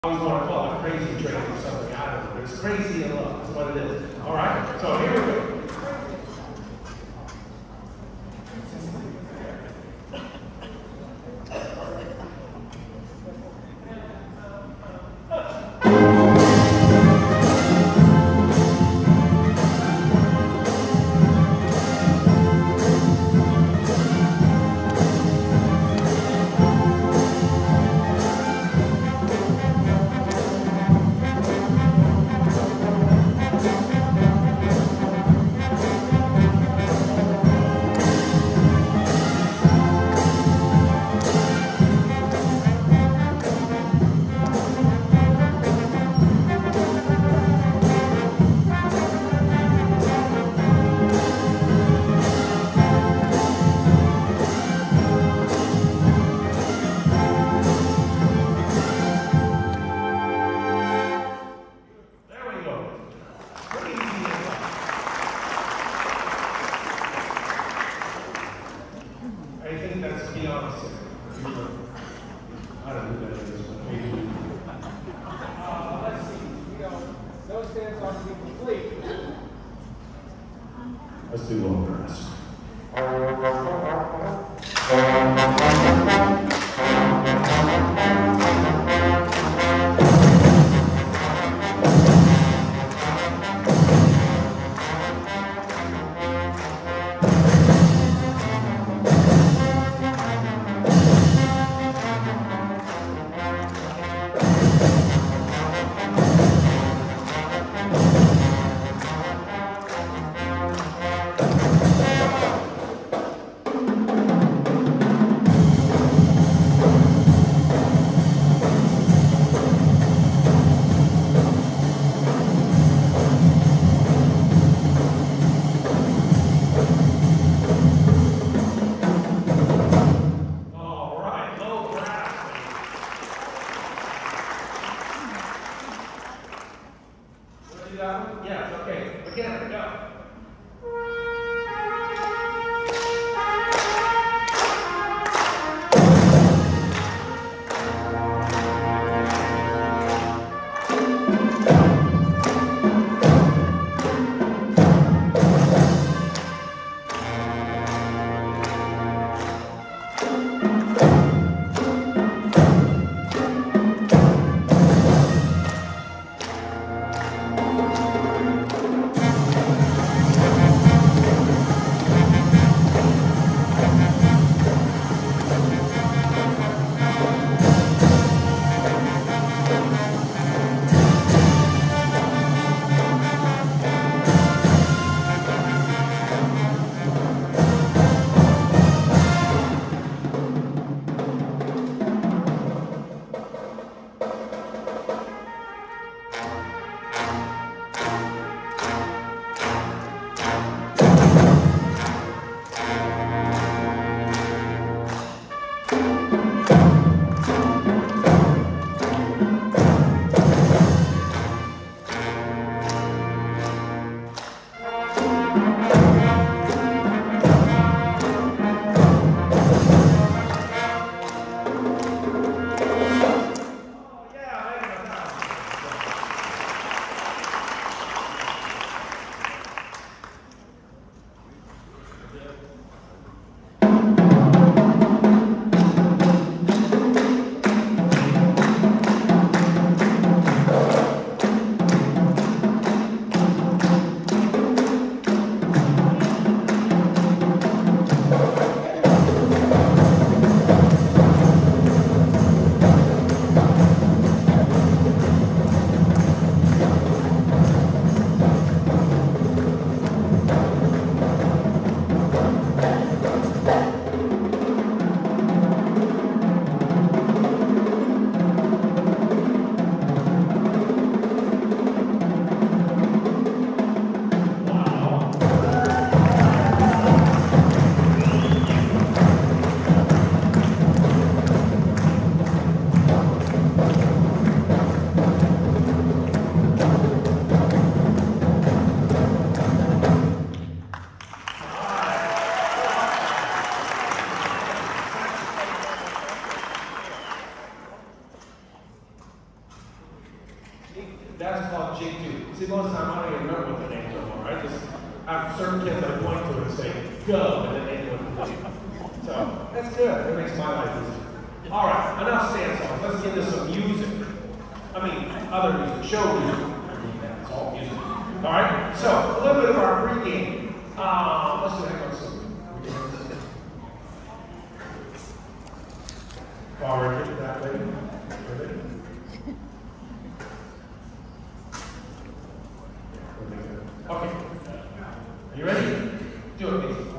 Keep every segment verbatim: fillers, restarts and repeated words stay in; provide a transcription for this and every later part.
I always want to call it crazy train or something. I don't know. It's crazy in love. That's what it is. All right. So here we go. Let's do long grass. Yes, okay. Again, go. That's called jig two. See, most of the time I don't even remember what the names are. I just have certain kids I point to and say, go, and then they know what to do. So, that's good. That makes my life easier. All right, enough stand songs. Let's get into some music. I mean, other music, show music. I mean, that's all music. All right, so a little bit of our pregame. Uh, let's do that one. While we're getting that ready. Ready? Okay. Are you ready? Do it, please.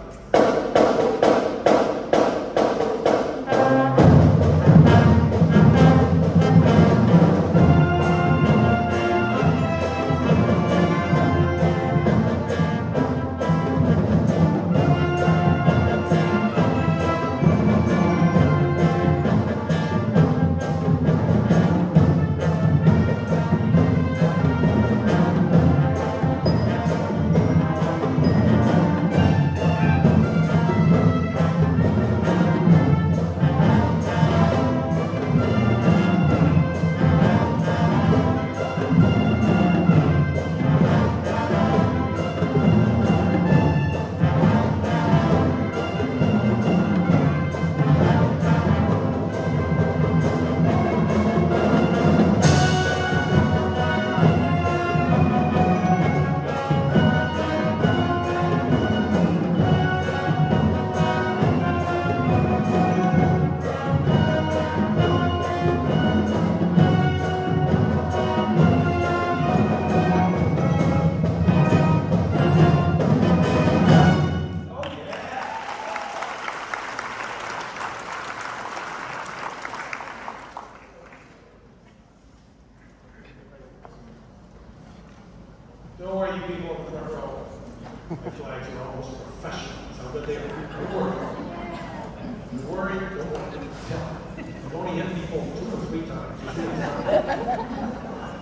Don't worry, you people in the front row. My flags are almost professional. That's how good they are. Don't worry. Don't worry. Don't worry. I've only hit people two or three times.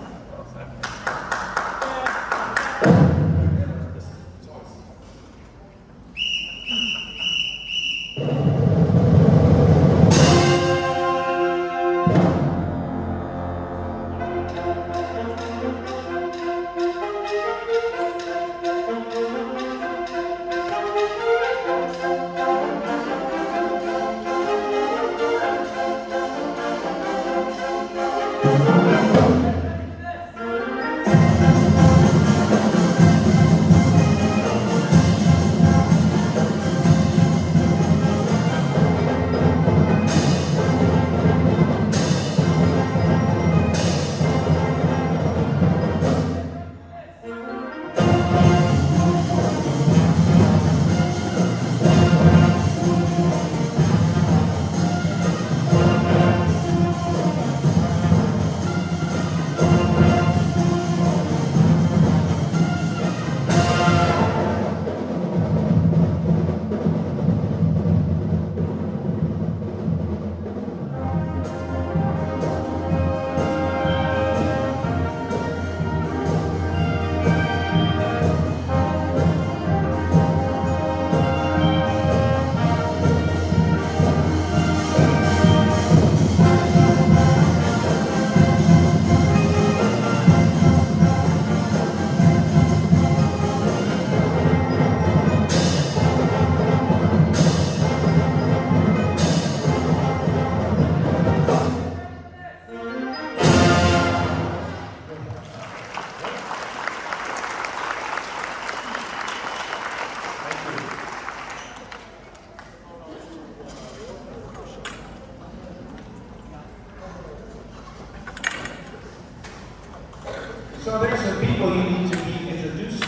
So there's some people you need to be introduced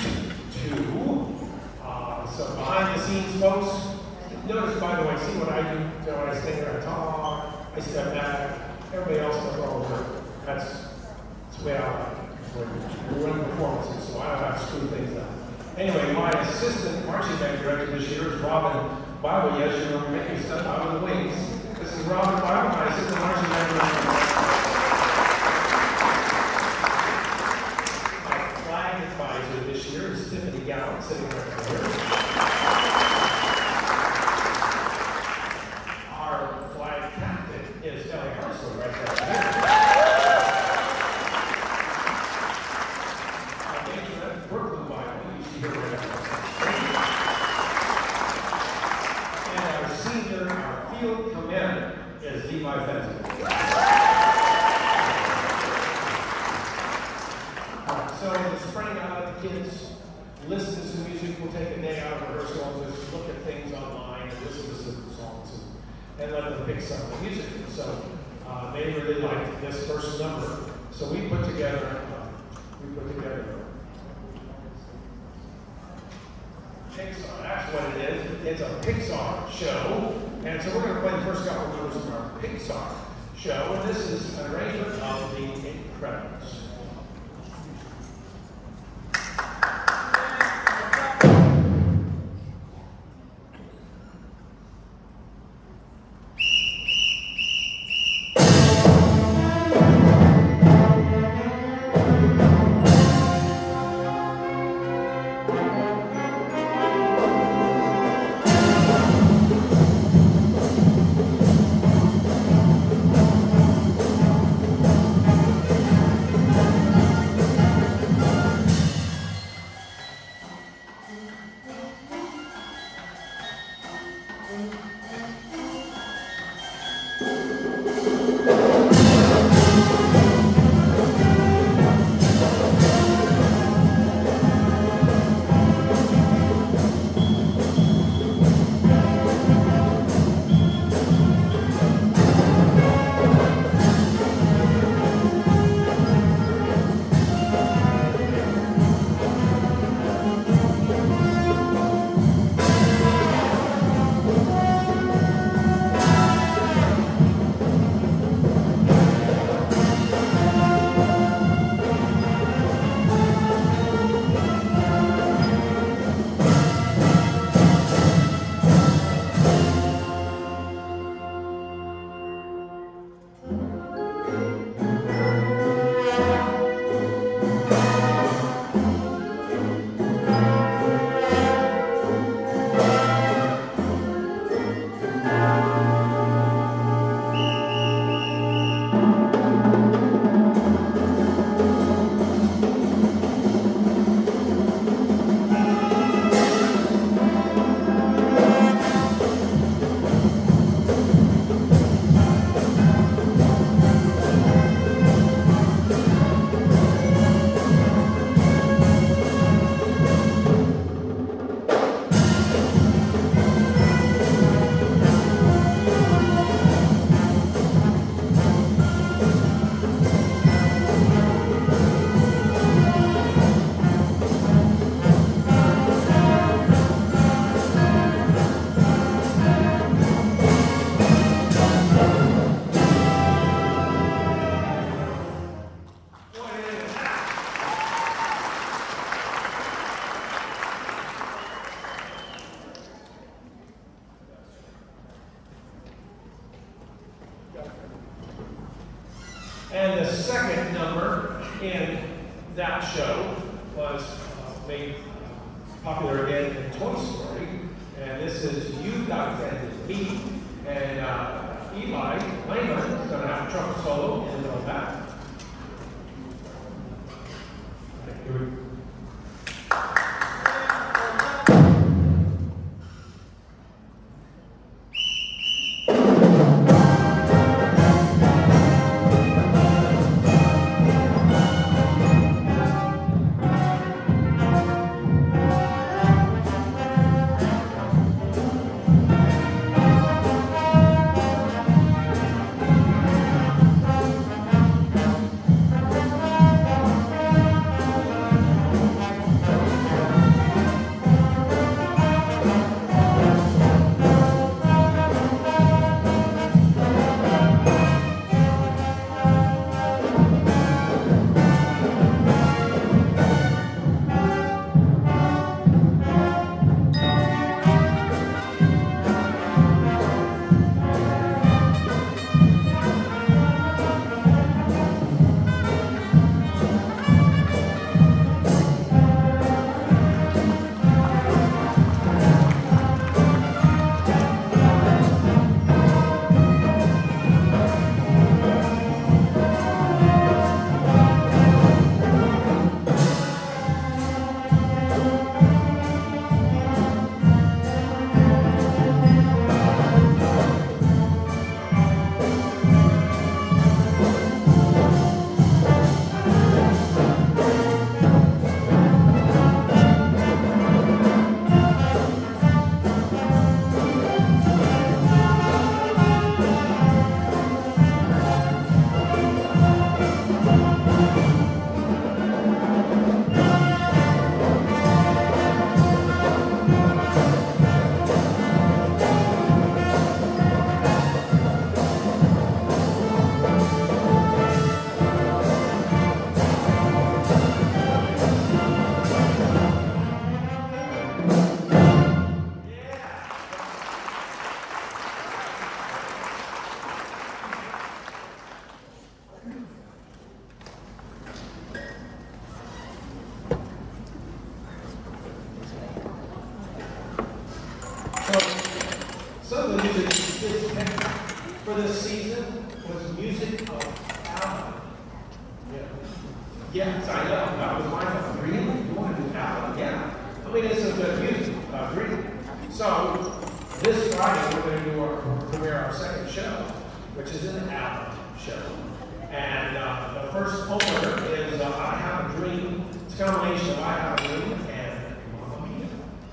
to. Uh, some behind the scenes folks. Notice, by the way, see what I do. So when I stand there, I talk, I step back. Everybody else does all the work. That's, that's the way I like it. We're running performances, so I don't have to screw things up. Anyway, my assistant marching band director this year is Robin Bible. Yes, you know, make you step out of the wings. This is Robin Bible, my assistant marching band director. Sitting right here. Our flag captain is Ellie Hartzler right there. and let them pick some of the music. So uh, they really liked this first number. So we put together, uh, we put together Pixar. That's what it is. It's a Pixar show, and so we're going to play the first couple of numbers from our Pixar show, and this is an arrangement of The Incredibles. And the second number in that show was uh, made popular again in Toy Story. And this is You Got a Friend in Me. And uh, Eli Lehman is going to have a trumpet solo in the middle of that. Okay, here we go. for this season was music of Allen. Yeah. Yes, I know. That was my thought. Really? You want to do Allen? Yeah. I mean, it's some good music. Uh, really. So, this Friday, we're going to do our premiere our second show, which is an Allen show. And uh, the first opener is uh, I Have a Dream. It's a combination of I Have a Dream and Mamma Mia.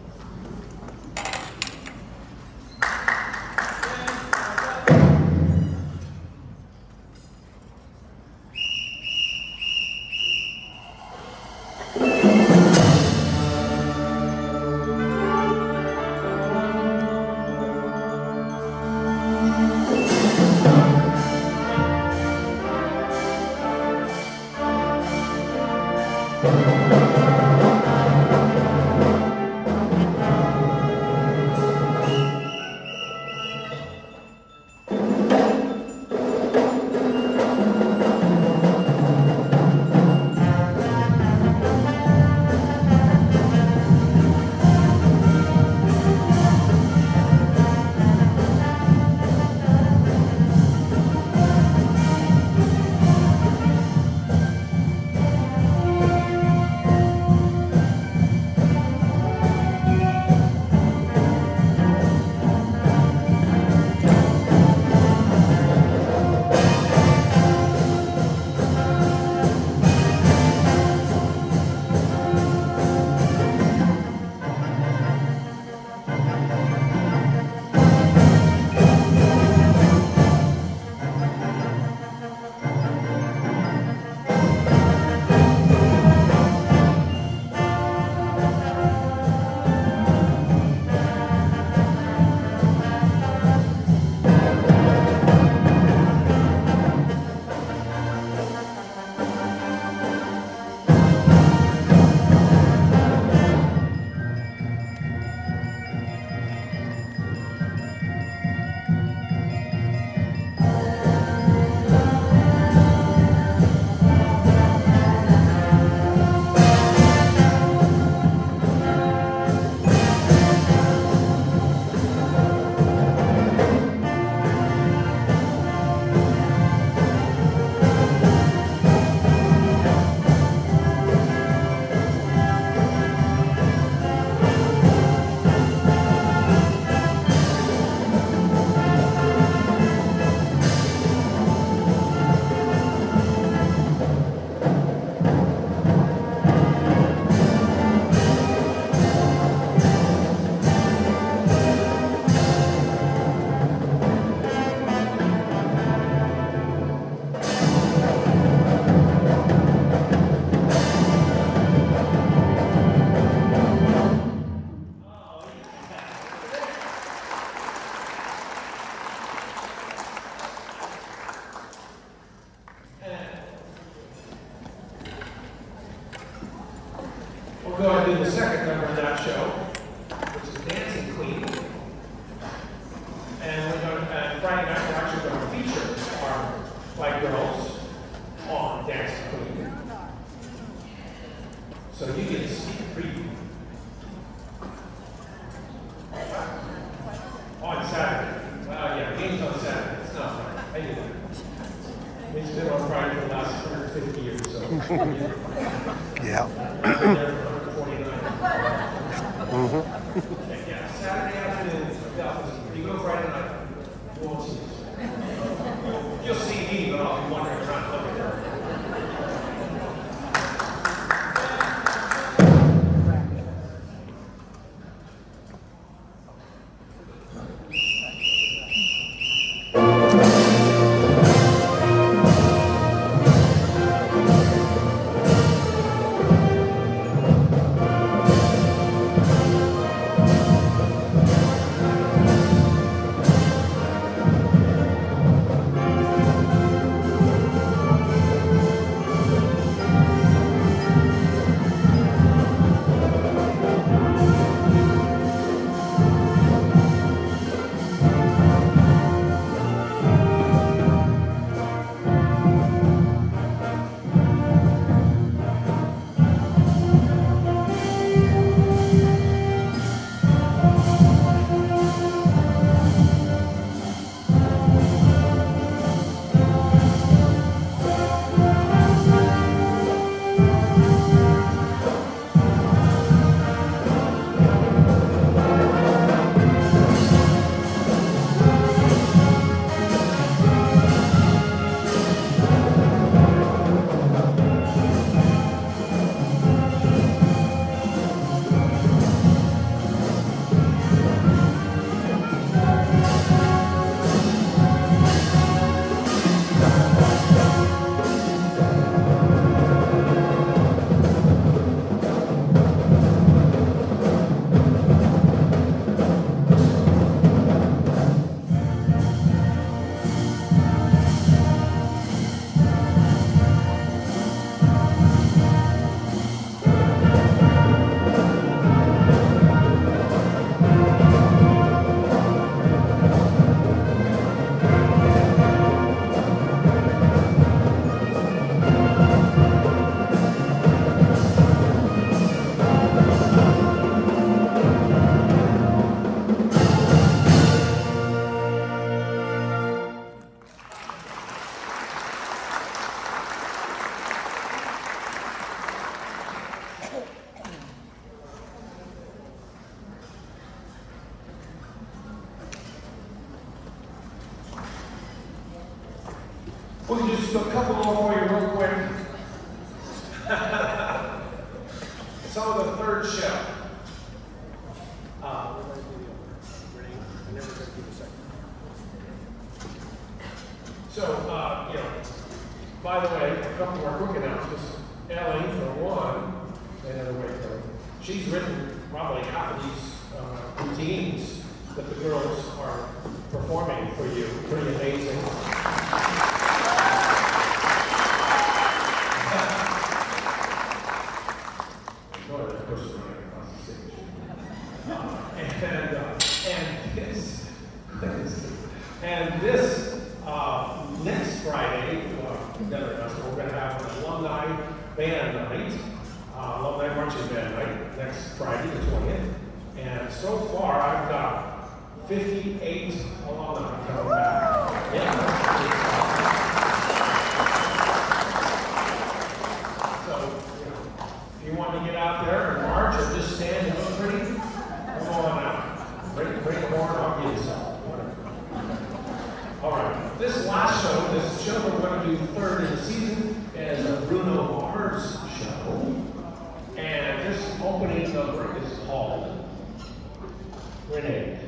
We'll go ahead and do the second number of that show, which is Dancing Queen. And we're going to, uh, Friday night, we're actually going to feature our flight girls on Dancing Queen. So you get a sneak preview. On Saturday. Well, yeah, game's on Saturday. It's not Friday. I knew that. It's been on Friday for the last one hundred fifty years, so. Yeah. I've been there for one hundred forty-nine. Mm-hmm. Yeah, Saturday afternoon, you go Friday night, you won't see us. You'll see me, but I'll be wandering around looking at her. just do a couple more for you real quick. Some of the third show. Uh, so, uh, you know, by the way, a couple more quick announcements. Ellie, for one, another way to she's written probably half of these uh, routines that the girls are performing for you. Pretty amazing. And, uh, and this, and this uh, next Friday, uh, another announcement, we're going to have an alumni band night, uh, alumni marching band night next Friday, the twentieth. And so far, I've got fifty-eight alumni coming back. Yeah. So, you know, if you want to get out there and march or just stand and look pretty, come on out. Bring, bring the horn, I'll give you some. All right, this last show, this show we're going to do third in the season is a Bruno Mars show. And this opening number is called Renee.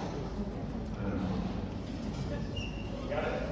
Got it?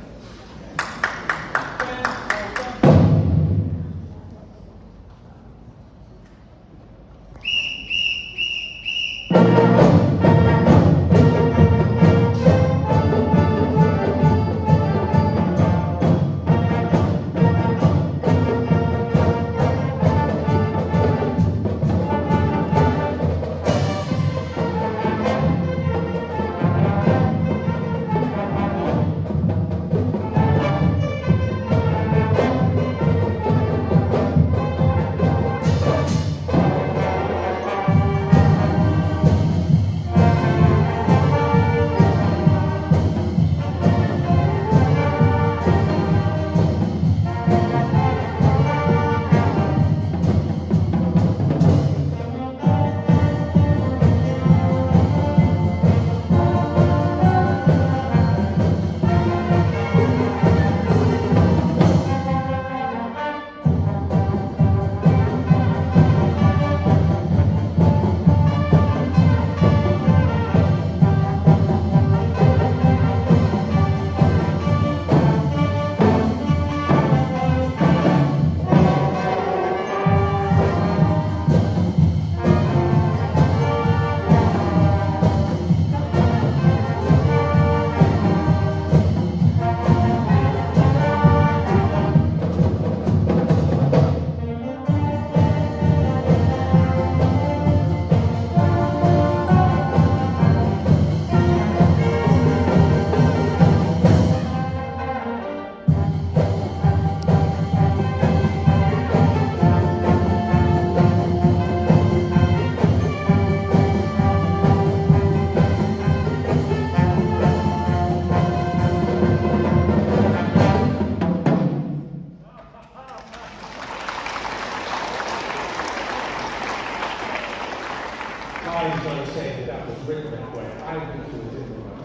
Nobody's going to say that that was written that way. I think it was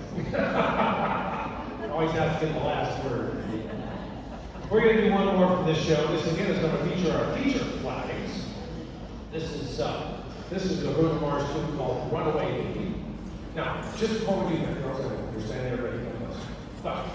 improvised. Always has to be the last word. We're going to do one more from this show. This again is going to feature our feature flags. This is uh, this is the Bruno Mars tune called "Runaway Baby." Now, just before we do that, girls, you're standing there ready for this. But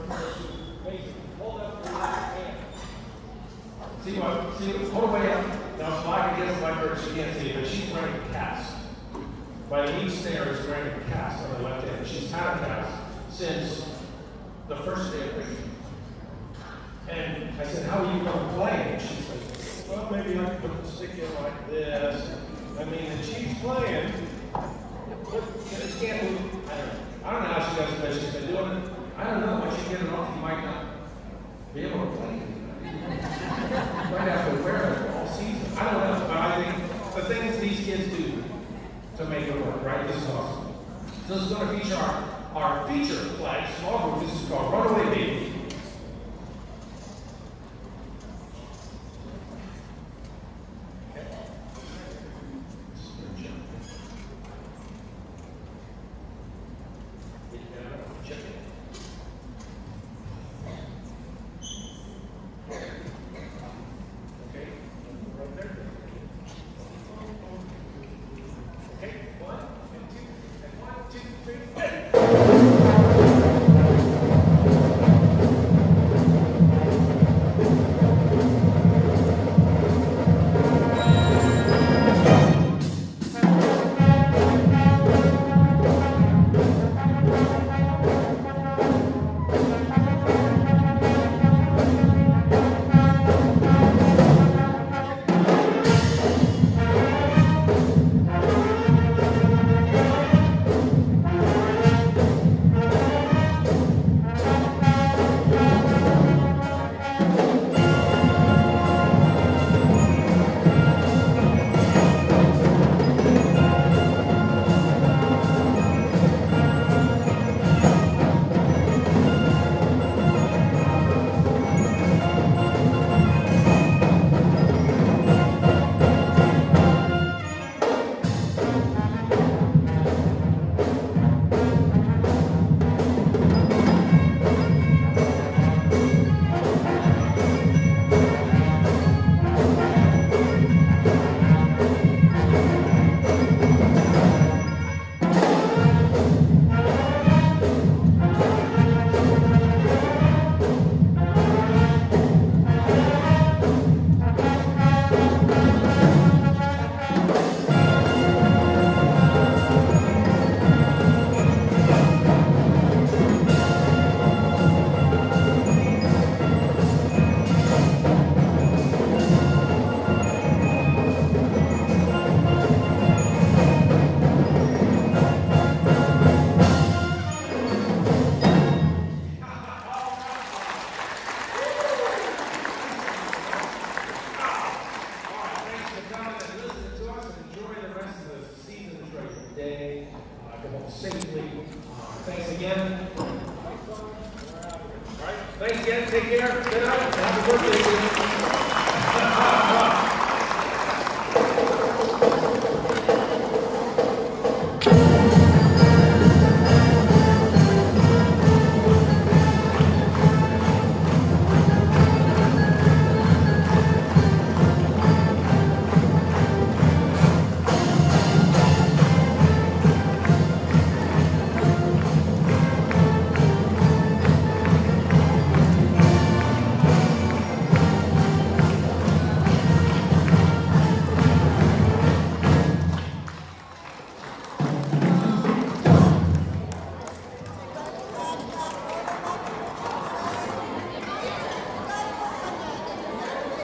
hold up your left hand. See what? See, hold it way up. Now, slide against my bird. She can't see it, but she's wearing a cast. My lead snare is wearing a cast on the left hand. She's had a cast since the first day of preaching. And I said, how are you going to play? And she says, well, maybe I can put the stick in like this. I mean, and she's playing, but she can't move. I don't know. I don't know how she does it, but she's been doing it. I don't know. Once you get it off, you might not be able to play it. You might have to wear it all season. I don't know, but I think the things these kids do to make it work, right? This is awesome. So this is going to feature our, our feature flag, small group. This is called Runaway Baby.